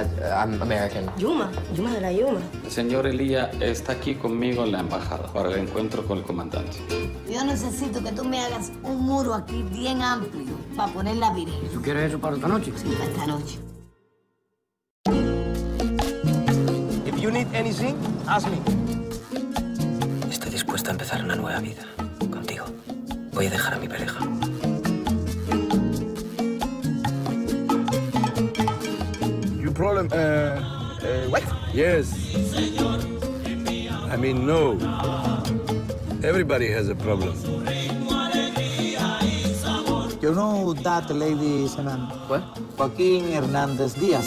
I'm American. Yuma de la Yuma. El señor Elías está aquí conmigo en la embajada para el encuentro con el comandante. Yo necesito que tú me hagas un muro aquí bien amplio para poner la virgen. ¿Tú quieres eso para esta noche? Sí, para esta noche. If you need anything, ask me. Estoy dispuesta a empezar una nueva vida contigo. Voy a dejar a mi pareja. Your problem, wife? Yes. I mean, no. Everybody has a problem. You know that lady's name? What? Joaquín Hernández Díaz.